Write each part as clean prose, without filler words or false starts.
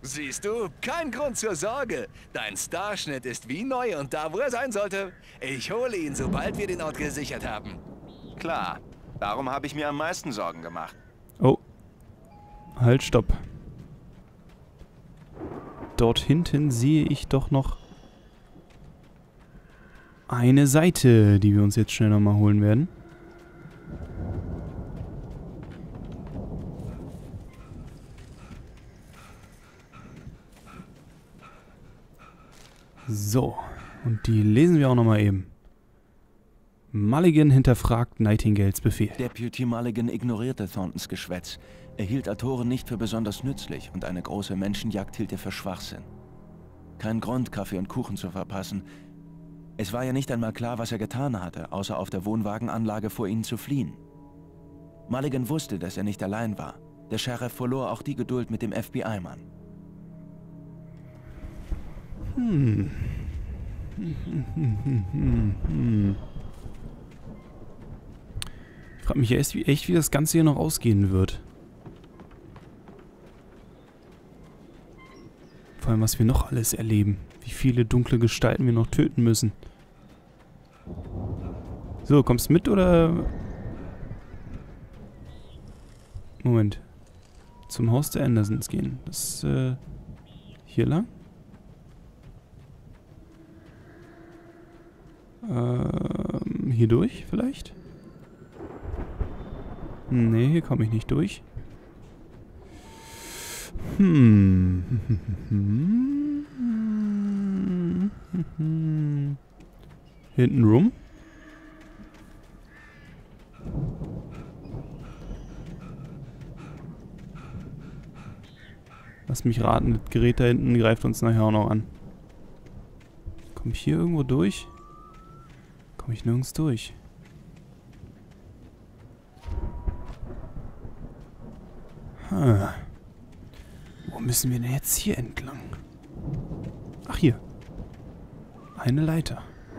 Siehst du, kein Grund zur Sorge. Dein Starschnitt ist wie neu und da, wo er sein sollte. Ich hole ihn, sobald wir den Ort gesichert haben. Klar, darum habe ich mir am meisten Sorgen gemacht. Oh. Halt, stopp. Dort hinten sehe ich doch noch eine Seite, die wir uns jetzt schnell nochmal holen werden. So, und die lesen wir auch nochmal eben. Mulligan hinterfragt Nightingales Befehl. Deputy Mulligan ignorierte Thorntons Geschwätz. Er hielt Autoren nicht für besonders nützlich und eine große Menschenjagd hielt er für Schwachsinn. Kein Grund, Kaffee und Kuchen zu verpassen. Es war ja nicht einmal klar, was er getan hatte, außer auf der Wohnwagenanlage vor ihnen zu fliehen. Mulligan wusste, dass er nicht allein war. Der Sheriff verlor auch die Geduld mit dem FBI-Mann. Ich frage mich echt, wie das Ganze hier noch ausgehen wird. Vor allem, was wir noch alles erleben. Wie viele dunkle Gestalten wir noch töten müssen. So, kommst du mit oder... Moment. Zum Haus der Andersons gehen. Das, hier lang? Hier durch vielleicht? Nee, hier komme ich nicht durch. Hinten rum? Lass mich raten, das Gerät da hinten greift uns nachher auch noch an. Komme ich hier irgendwo durch? Komme ich nirgends durch. Wo müssen wir denn jetzt hier entlang? Ach, hier. Eine Leiter.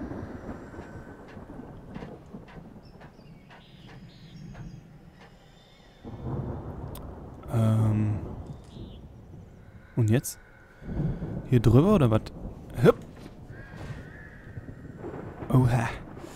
Und jetzt? Hier drüber oder was? Hup. Oha.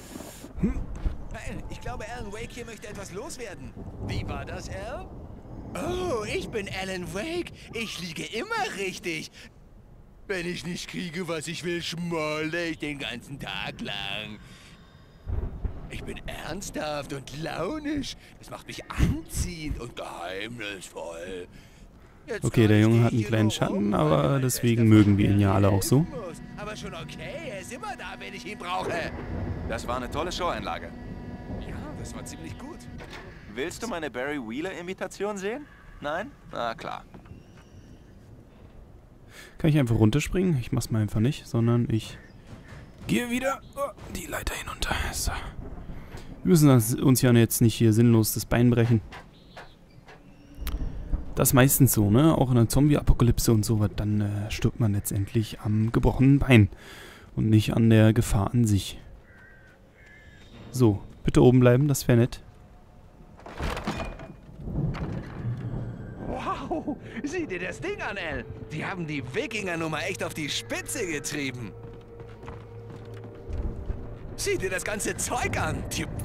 Ich glaube, Alan Wake hier möchte etwas loswerden. Wie war das, Al? Oh, ich bin Alan Wake. Ich liege immer richtig. Wenn ich nicht kriege, was ich will, schmolle ich den ganzen Tag lang. Ich bin ernsthaft und launisch. Es macht mich anziehend und geheimnisvoll. Jetzt okay, der Junge hat einen kleinen Schatten, aber deswegen mögen wir ihn ja alle auch so. Aber schon okay, er ist immer da, wenn ich ihn brauche. Das war eine tolle Showeinlage. Ja, das war ziemlich gut. Willst du meine Barry Wheeler-Imitation sehen? Nein? Na klar. Kann ich einfach runterspringen? Ich mach's mal einfach nicht, sondern ich gehe wieder die Leiter hinunter. So. Wir müssen uns ja jetzt nicht hier sinnlos das Bein brechen. Das ist meistens so, ne? Auch in der Zombie-Apokalypse und so was, dann stirbt man letztendlich am gebrochenen Bein und nicht an der Gefahr an sich. So, bitte oben bleiben, das wäre nett. Wow, sieh dir das Ding an, Al. Die haben die Wikinger-Nummer echt auf die Spitze getrieben. Sieh dir das ganze Zeug an.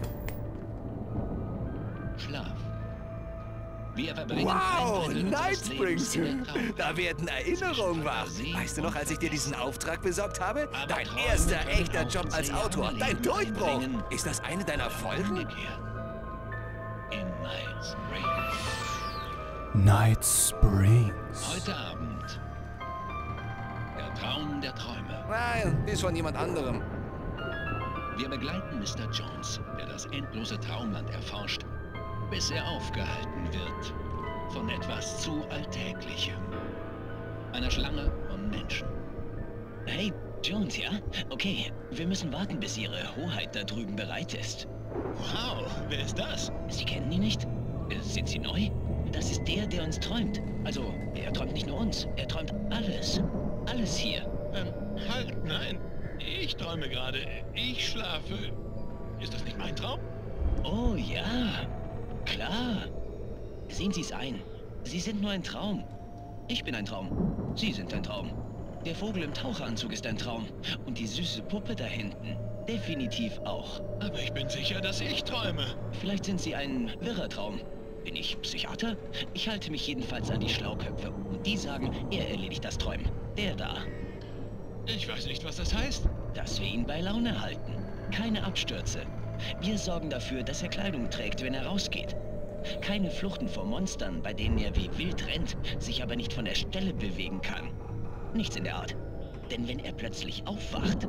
Schlaf. Wir verbringen Wow, ein Drittel Night unseres Lebens Springs. in der Traum. Da werden Erinnerungen wach. Weißt du noch, als ich dir diesen Auftrag besorgt habe? Dein erster echter Job als Autor. Dein Durchbruch. Ist das eine deiner Folgen? Umgekehrt. In Night Springs. Night Springs. Heute Abend. Der Traum der Träume. Nein, ist von jemand anderem. Wir begleiten Mr. Jones, der das endlose Traumland erforscht, bis er aufgehalten wird von etwas zu Alltäglichem. Einer Schlange von Menschen. Hey, Jones, ja? Okay, wir müssen warten, bis Ihre Hoheit da drüben bereit ist. Wow, wer ist das? Sie kennen ihn nicht? Sind Sie neu? Das ist der, der uns träumt. Also, er träumt nicht nur uns, er träumt alles. Alles hier. Halt, nein. Ich träume gerade. Ich schlafe. Ist das nicht mein Traum? Oh ja, klar. Sehen Sie es ein. Sie sind nur ein Traum. Ich bin ein Traum. Sie sind ein Traum. Der Vogel im Taucheranzug ist ein Traum. Und die süße Puppe da hinten. Definitiv auch. Aber ich bin sicher, dass ich träume. Vielleicht sind Sie ein wirrer Traum. Bin ich Psychiater? Ich halte mich jedenfalls an die Schlauköpfe. Und die sagen, er erledigt das Träumen. Der da. Ich weiß nicht, was das heißt. Dass wir ihn bei Laune halten. Keine Abstürze. Wir sorgen dafür, dass er Kleidung trägt, wenn er rausgeht. Keine Fluchten vor Monstern, bei denen er wie wild rennt, sich aber nicht von der Stelle bewegen kann. Nichts in der Art. Denn wenn er plötzlich aufwacht...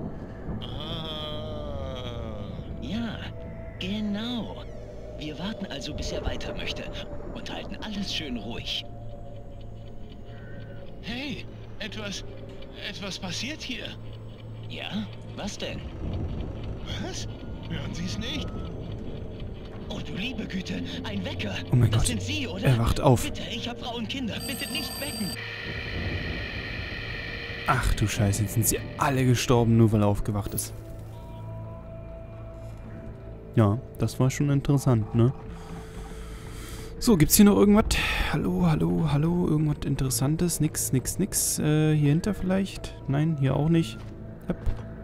Ja, genau. Wir warten also, bis er weiter möchte und halten alles schön ruhig. Hey, etwas passiert hier. Ja? Was denn? Was? Hören Sie es nicht? Oh, du liebe Güte, ein Wecker. Oh mein Das Gott. sind Sie, oder? Er wacht auf. Bitte, ich habe Frau und Kinder. Bitte nicht wecken. Ach du Scheiße, jetzt sind sie alle gestorben, nur weil er aufgewacht ist. Ja, das war schon interessant, ne? So, gibt's hier noch irgendwas? Hallo, hallo, hallo, irgendwas Interessantes? Nix. Hier hinter vielleicht? Nein, hier auch nicht. Hopp.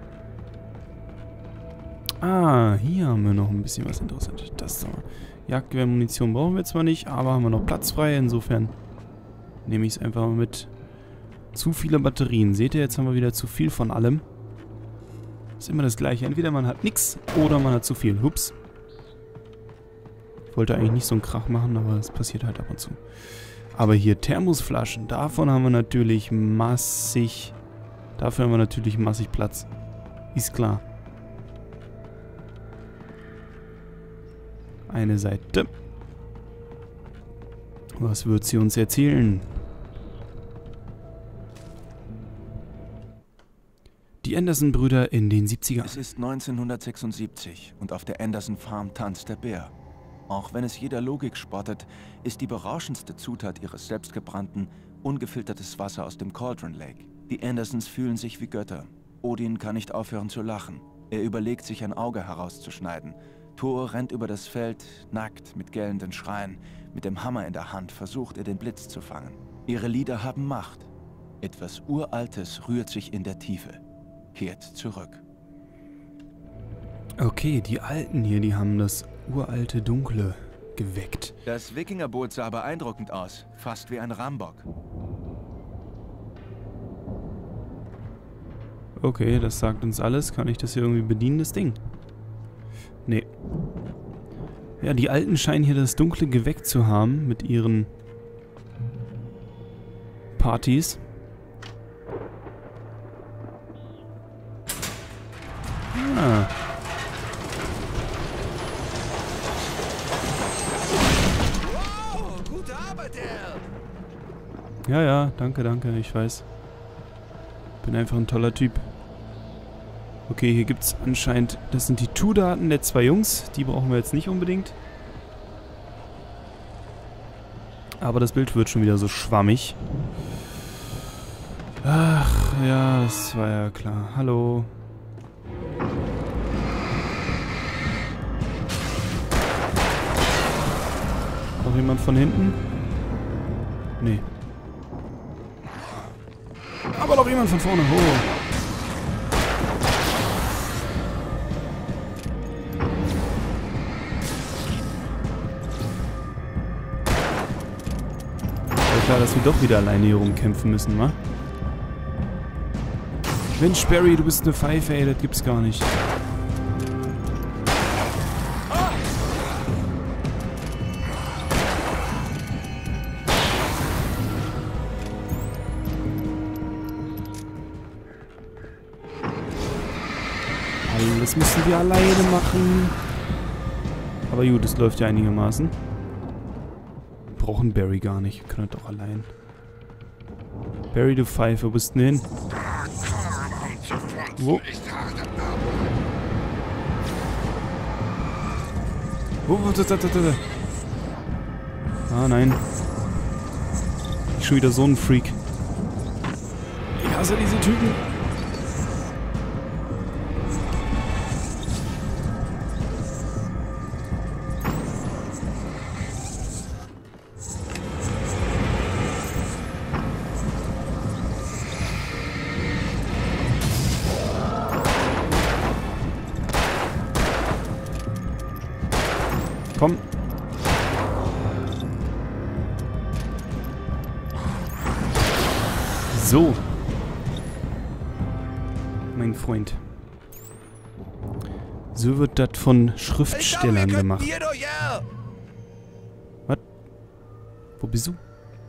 Ah, hier haben wir noch ein bisschen was Interessantes. Das da. Jagdgewehrmunition brauchen wir zwar nicht, aber haben wir noch Platz frei. Insofern nehme ich es einfach mal mit. Zu viele Batterien. Seht ihr, jetzt haben wir wieder zu viel von allem. Ist immer das Gleiche. Entweder man hat nichts oder man hat zu viel. Hups. Ich wollte eigentlich nicht so einen Krach machen, aber es passiert halt ab und zu. Aber hier Thermosflaschen. Davon haben wir natürlich massig... Dafür haben wir natürlich massig Platz. Ist klar. Eine Seite. Was wird sie uns erzählen? Die Anderson-Brüder in den 70ern. Es ist 1976 und auf der Anderson Farm tanzt der Bär. Auch wenn es jeder Logik spottet, ist die berauschendste Zutat ihres selbstgebrannten, ungefiltertes Wasser aus dem Cauldron Lake. Die Andersons fühlen sich wie Götter. Odin kann nicht aufhören zu lachen. Er überlegt, sich ein Auge herauszuschneiden. Thor rennt über das Feld, nackt, mit gellenden Schreien. Mit dem Hammer in der Hand versucht er, den Blitz zu fangen. Ihre Lieder haben Macht. Etwas Uraltes rührt sich in der Tiefe. Kehrt zurück. Okay, die Alten hier, die haben das uralte Dunkle geweckt. Das Wikingerboot sah beeindruckend aus. Fast wie ein Rambock. Okay, das sagt uns alles. Kann ich das hier irgendwie bedienen, das Ding? Nee. Ja, die Alten scheinen hier das Dunkle geweckt zu haben mit ihren Partys. Ah. Wow, gute Arbeit, Al. Ja, danke, ich weiß. Bin einfach ein toller Typ. Okay, hier gibt's anscheinend... Das sind die Tu-Daten der zwei Jungs. Die brauchen wir jetzt nicht unbedingt. Aber das Bild wird schon wieder so schwammig. Ach, ja, das war ja klar. Hallo. Noch jemand von hinten? Nee. Aber noch jemand von vorne. Oh. Klar, dass wir doch wieder alleine hier rumkämpfen müssen, wa? Mensch, Barry, du bist eine Pfeife, ey, das gibt's gar nicht. Alles müssen wir alleine machen. Aber gut, es läuft ja einigermaßen. Wir brauchen Barry gar nicht. Wir können das doch allein. Barry, du Pfeife, wo bist du denn hin? Wo? Ah, nein. Ich schon wieder so ein Freak. Ich hasse diese Typen. So. Mein Freund. So wird das von Schriftstellern gemacht. Hier doch, ja. Was? Wo bist du?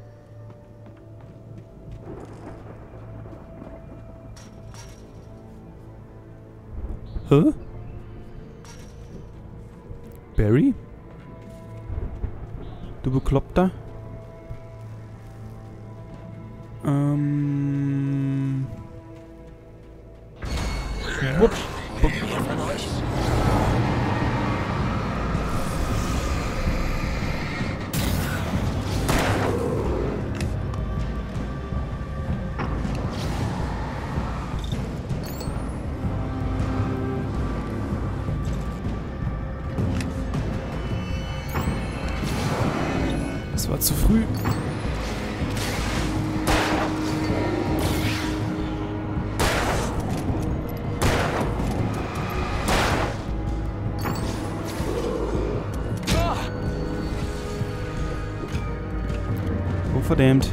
Hä? Barry? Du Bekloppter? Wupp. Das war zu früh. Oh, verdammt.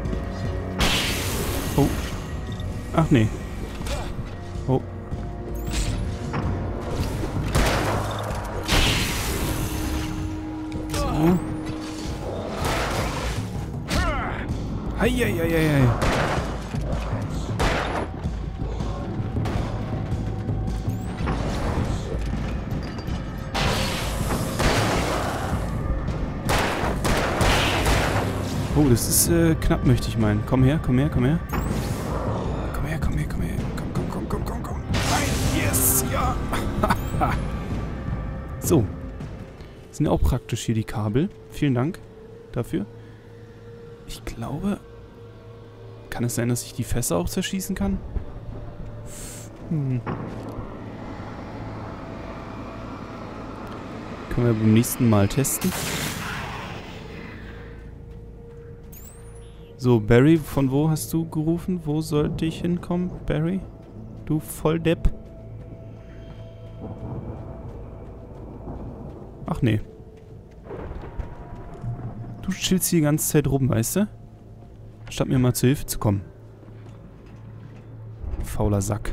Oh. Ach nee. Oh. So. Heieieiei. Oh, das ist knapp, möchte ich meinen. Komm her, komm her, komm her. Komm her, komm her, komm her. Komm. Nein, yes, ja. So. Sind auch praktisch hier die Kabel. Vielen Dank dafür. Ich glaube... Kann es sein, dass ich die Fässer auch zerschießen kann? Können wir beim nächsten Mal testen. So, Barry, von wo hast du gerufen? Wo sollte ich hinkommen, Barry? Du Volldepp. Ach nee. Du chillst hier die ganze Zeit rum, weißt du? Statt mir mal zur Hilfe zu kommen. Fauler Sack.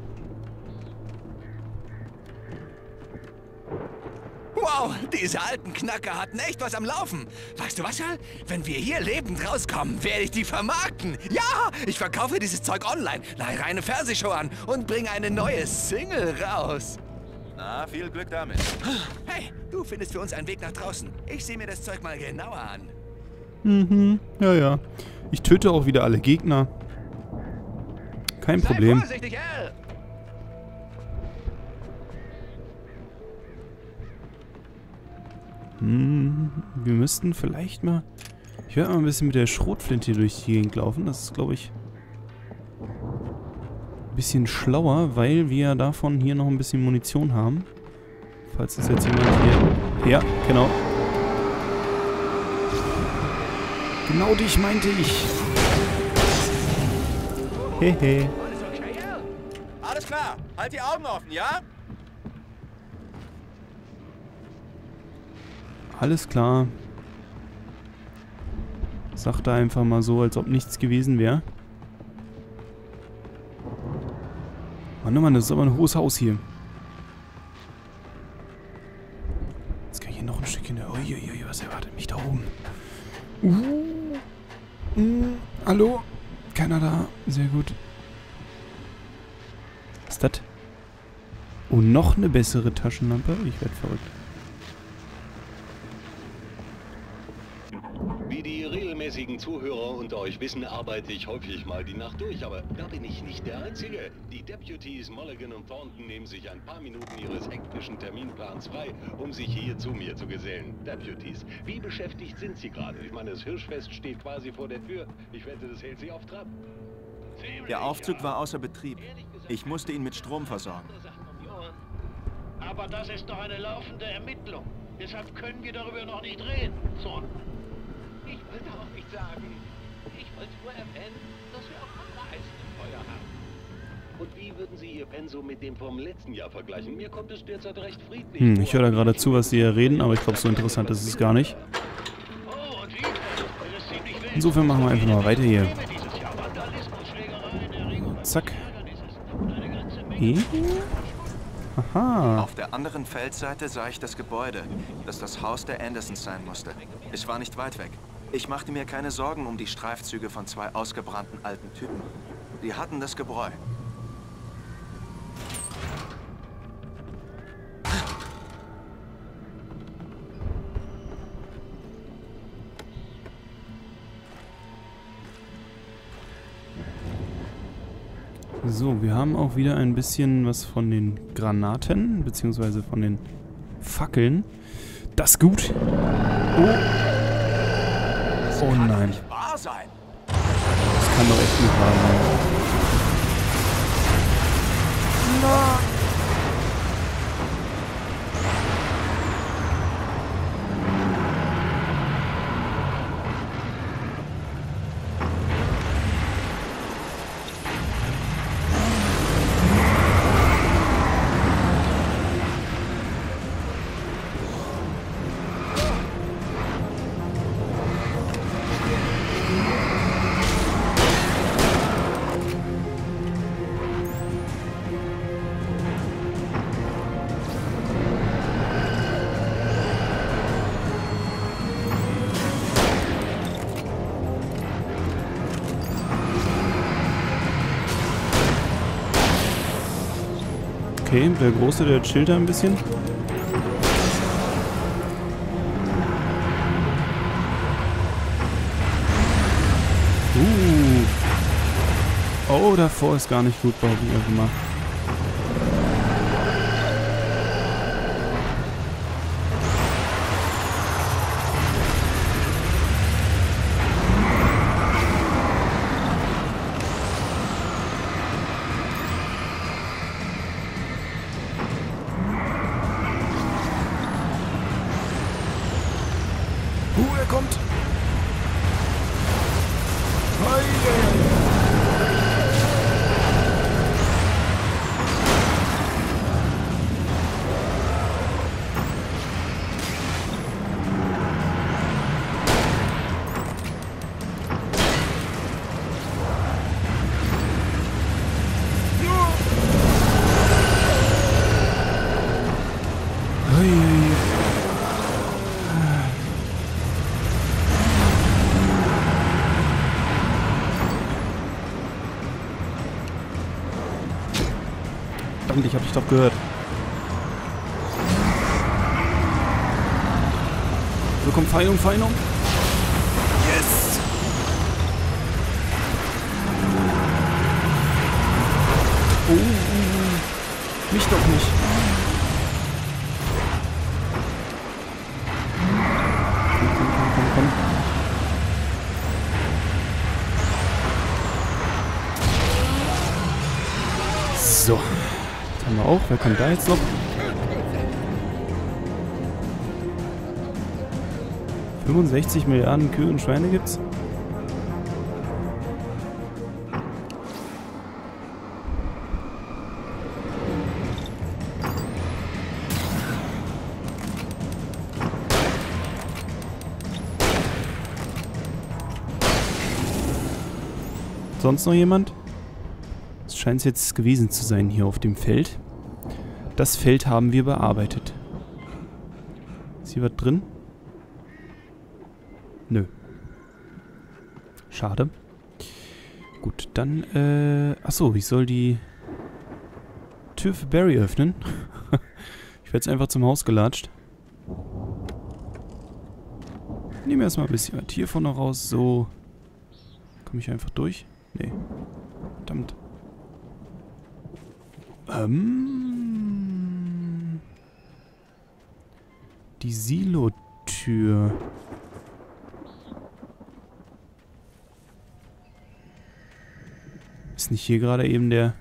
Wow, diese alten Knacker hatten echt was am Laufen. Weißt du was, Al? Wenn wir hier lebend rauskommen, werde ich die vermarkten. Ja, ich verkaufe dieses Zeug online, leihe eine Fernsehshow an und bringe eine neue Single raus. Na, viel Glück damit. Hey, du findest für uns einen Weg nach draußen. Ich sehe mir das Zeug mal genauer an. Mhm, ja. Ich töte auch wieder alle Gegner. Kein Problem. Sei vorsichtig, Al! Wir müssten vielleicht mal... Ich werde mal ein bisschen mit der Schrotflinte hier durch die Gegend laufen. Das ist, glaube ich, ein bisschen schlauer, weil wir davon hier noch ein bisschen Munition haben. Falls das jetzt jemand hier... Ja, genau. Genau dich meinte ich. Hehe. Alles okay, Al? Alles klar, halt die Augen offen, ja? Alles klar. Sagt er einfach mal so, als ob nichts gewesen wäre. Mann, oh Mann, das ist aber ein hohes Haus hier. Jetzt kann ich hier noch ein Stückchen... Uiuiui, was erwartet mich da oben? Hallo? Keiner da? Sehr gut. Was ist das? Oh, noch eine bessere Taschenlampe? Ich werde verrückt. Wie die regelmäßigen Zuhörer unter euch wissen, arbeite ich häufig mal die Nacht durch, aber da bin ich nicht der Einzige. Die Deputies Mulligan und Thornton nehmen sich ein paar Minuten ihres hektischen Terminplans frei, um sich hier zu mir zu gesellen. Deputies, wie beschäftigt sind Sie gerade? Ich meine, das Hirschfest steht quasi vor der Tür. Ich wette, das hält Sie auf Trab. Der Aufzug war außer Betrieb. Ich musste ihn mit Strom versorgen. Aber das ist doch eine laufende Ermittlung. Deshalb können wir darüber noch nicht reden, Sohn. Ich wollte auch nicht sagen. Ich wollte nur erwähnen, dass wir auch andere Eisen im Feuer haben. Und wie würden Sie Ihr Pensum mit dem vom letzten Jahr vergleichen? Mir kommt es derzeit recht friedlich. Ich höre da gerade zu, was Sie hier reden, aber ich glaube, so interessant ist es gar nicht. Oh, und wie? Das ist ziemlich wild. Insofern machen wir einfach mal weiter hier. Dieses Jahr Vandalismus zack. E? Aha. Auf der anderen Feldseite sah ich das Gebäude, das das Haus der Andersons sein musste. Es war nicht weit weg. Ich machte mir keine Sorgen um die Streifzüge von 2 ausgebrannten alten Typen. Die hatten das Gebräu. So, wir haben auch wieder ein bisschen was von den Granaten, beziehungsweise von den Fackeln. Das ist gut. Oh. Oh nein. Nicht wahr sein. Das kann doch echt nicht wahr sein. Nein. Okay, der Große, der chillt da ein bisschen. Oh, davor ist gar nicht gut, behaupte ich einfach mal. Er kommt. Verdammt, ich hab dich doch gehört. So, komm, Feindung, Feindung. Yes! Oh, mich doch nicht. Komm. So. Das haben wir auch. Wer kommt da jetzt noch? 65 Milliarden Kühe und Schweine gibt's? Sonst noch jemand? Es scheint es jetzt gewesen zu sein hier auf dem Feld. Das Feld haben wir bearbeitet. Ist hier was drin? Nö. Schade. Gut, dann, achso, ich soll die Tür für Barry öffnen. Ich werde jetzt einfach zum Haus gelatscht. Nehmen wir erstmal ein bisschen was hiervon noch raus. So. Komme ich einfach durch? Nee. Verdammt. Die Silo-Tür. Ist nicht hier gerade eben der...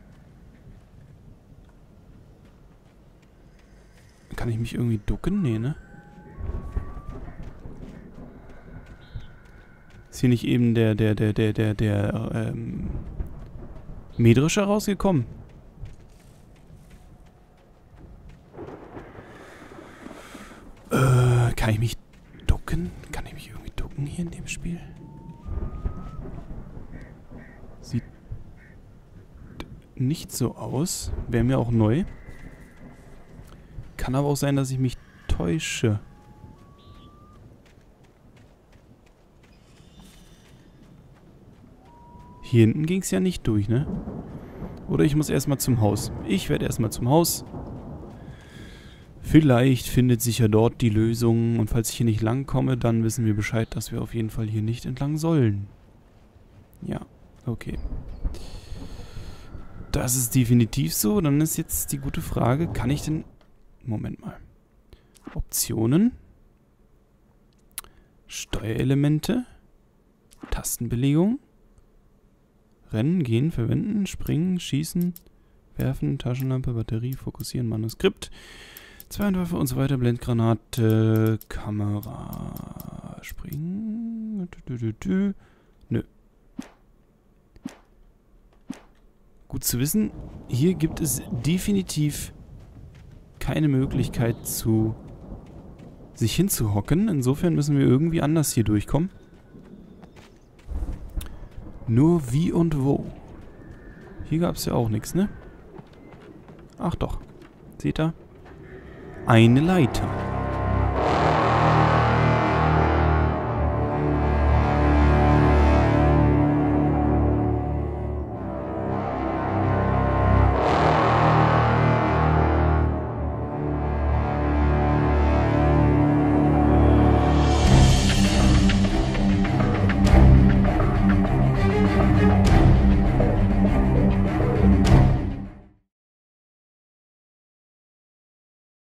Kann ich mich irgendwie ducken? Nee, ne? Ist hier nicht eben der Mähdrescher rausgekommen? Kann ich mich ducken? Kann ich mich irgendwie ducken hier in dem Spiel? Sieht nicht so aus. Wäre mir auch neu. Kann aber auch sein, dass ich mich täusche. Hier hinten ging es ja nicht durch, ne? Oder ich muss erstmal zum Haus. Ich werde erstmal zum Haus. Vielleicht findet sich ja dort die Lösung. Und falls ich hier nicht lang komme, dann wissen wir Bescheid, dass wir auf jeden Fall hier nicht entlang sollen. Ja, okay. Das ist definitiv so. Dann ist jetzt die gute Frage, kann ich denn... Moment mal. Optionen. Steuerelemente. Tastenbelegung. Rennen, gehen, verwenden, springen, schießen, werfen, Taschenlampe, Batterie, fokussieren, Manuskript, Zweihandwaffe und so weiter, Blendgranate, Kamera, springen, nö. Gut zu wissen, hier gibt es definitiv keine Möglichkeit sich hinzuhocken, insofern müssen wir irgendwie anders hier durchkommen. Nur wie und wo. Hier gab es ja auch nichts, ne? Ach doch. Seht ihr? Eine Leiter.